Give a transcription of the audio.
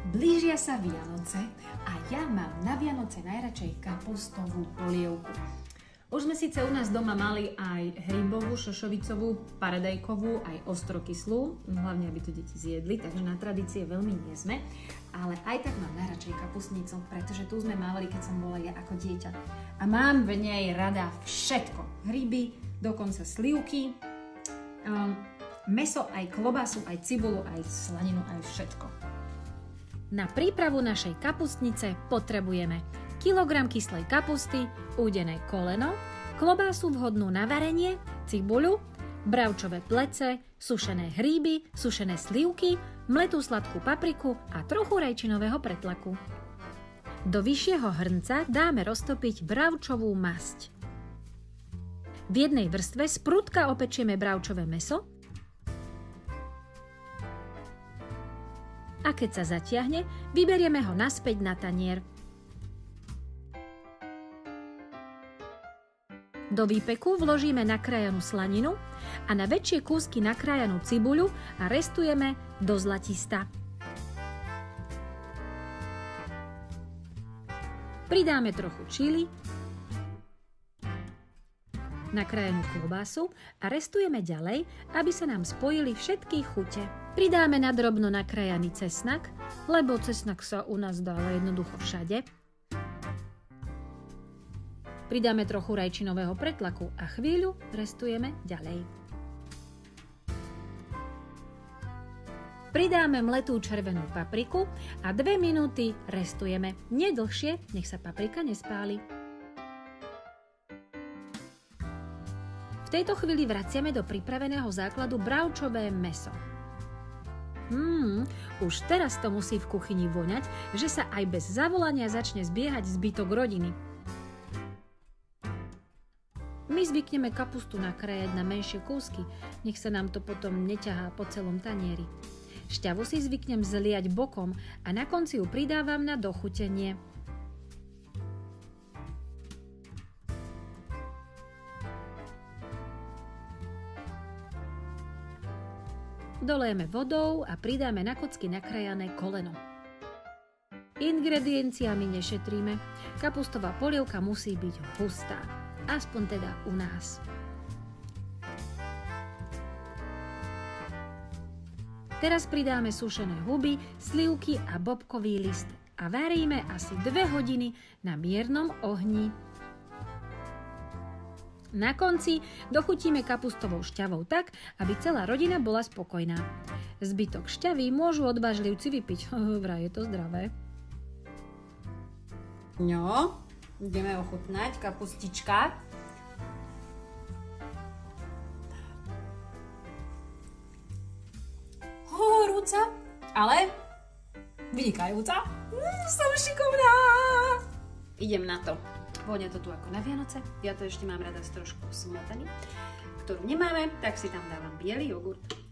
Blížia sa Vianoce a ja mám na Vianoce najradšej kapustovú polievku. Už sme síce u nás doma mali aj hrybovú, šošovicovú, paradajkovú, aj ostrokyslú, hlavne aby to deti zjedli, takže na tradície veľmi nie sme, ale aj tak mám najradšej kapustnicu, pretože tu sme mávali, keď som bola ja ako dieťa. A mám v nej rada všetko. Hryby, dokonca slivky, mäso, aj klobásu, aj cibulu, aj slaninu, aj všetko. Na prípravu našej kapustnice potrebujeme kilogram kyslej kapusty, údené koleno, klobásu vhodnú na varenie, cibuľu, bravčové plece, sušené hríby, sušené slivky, mletú sladkú papriku a trochu rajčinového pretlaku. Do vyššieho hrnca dáme roztopiť bravčovú masť. V jednej vrstve z prudka opečieme bravčové mäso a keď sa zatiahne, vyberieme ho naspäť na tanier. Do výpeku vložíme nakrájanú slaninu a na väčšie kúsky nakrájanú cibuľu a restujeme do zlatista. Pridáme trochu čili, nakrájanú klobásu a restujeme ďalej, aby sa nám spojili všetky chute. Pridáme na drobno nakrájaný cesnak, lebo cesnak sa u nás dáva jednoducho všade. Pridáme trochu rajčinového pretlaku a chvíľu restujeme ďalej. Pridáme mletú červenú papriku a 2 minúty restujeme. Nie dlhšie, nech sa paprika nespáli. V tejto chvíli vraciame do pripraveného základu bravčové mäso. Už teraz to musí v kuchyni voňať, že sa aj bez zavolania začne zbiehať zbytok rodiny. My zvykneme kapustu nakrájať na menšie kúsky, nech sa nám to potom neťahá po celom tanieri. Šťavu si zvyknem zliať bokom a na konci ju pridávam na dochutenie. Dolejeme vodou a pridáme na kocky nakrájané koleno. Ingredienciami nešetríme. Kapustová polievka musí byť hustá. Aspoň teda u nás. Teraz pridáme sušené huby, slivky a bobkový list a varíme asi 2 hodiny na miernom ohni. Na konci dochutíme kapustovou šťavou tak, aby celá rodina bola spokojná. Zbytok šťavy môžu odvážlivci vypiť, vraj je to zdravé. No, ideme ochutnať kapustička. Horúca, ale vynikajúca. Som šikovná. Idem na to. Vonia to tu ako na Vianoce. Ja to ešte mám rada s trošku smotany, ktorú nemáme, tak si tam dávam biely jogurt.